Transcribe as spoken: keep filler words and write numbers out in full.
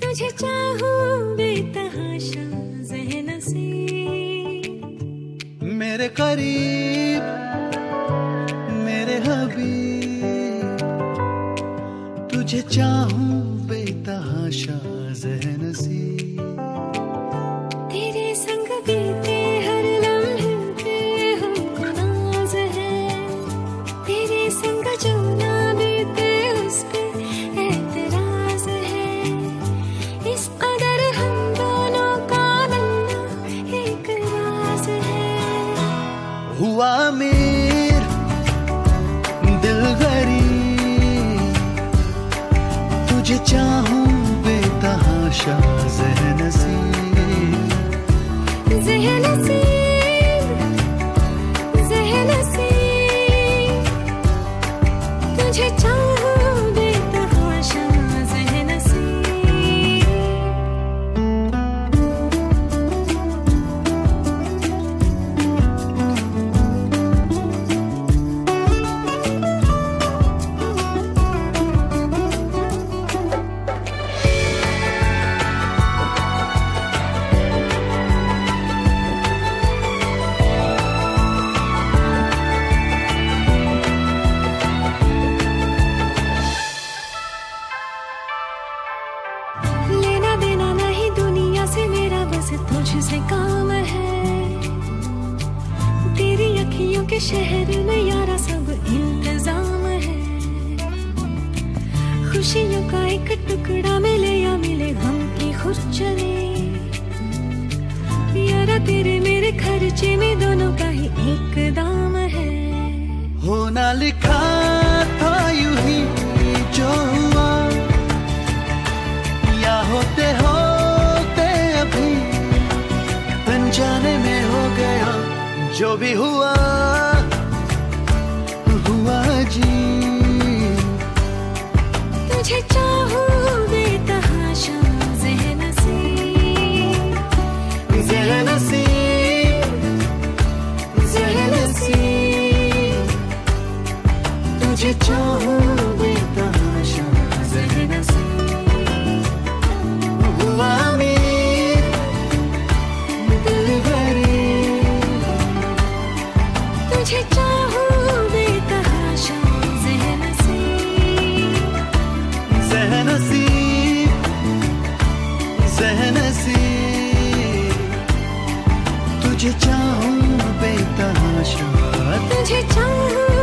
तुझे चाहूं बेतहाशा ज़हनसीब, मेरे करीब मेरे हबीब, तुझे चाहूं बेतहाशा ज़हनसीब। तेरे संग बीते हर लम्हे पे हमको नाज है, तेरे संग जो ना बीते उस पे ऐतराज है। इस कदर हम दोनों का बनना एक राज है। हुआ अमीर दिल गरीब, तुझे चाहूं बेतहाशा ज़हनसीब, ज़हनसीब ज़हनसीब, तुझे चाहूं बेतहाशा ज़हनसीब। लेना देना नहीं दुनिया से मेरा, बस तुझसे काम है। तेरी अखियों के शहर में यारा सब इंतजाम है। खुशियों का एक टुकड़ा मिले या मिले गम की खुशचली, यारा तेरे मेरे खर्चे में दोनों का ही एक दाम है। होना लिखा था यूं ही जो हुआ, या होते होते अभी अनजाने में हो गया। जो भी हुआ हुआ जी, तुझे चाहूं बेतहाशा ज़हनसीब, ज़हनसीब ज़हनसीब, तुझे चाहूं बेतहाशा ज़हनसीब। हुआ अमीर दिल गरीब, तुझे चाहूं बेतहाशा ज़हनसीब, ज़हनसीब ज़हनसीब, तुझे चाहूं बेतहाशा, तुझे चाहूं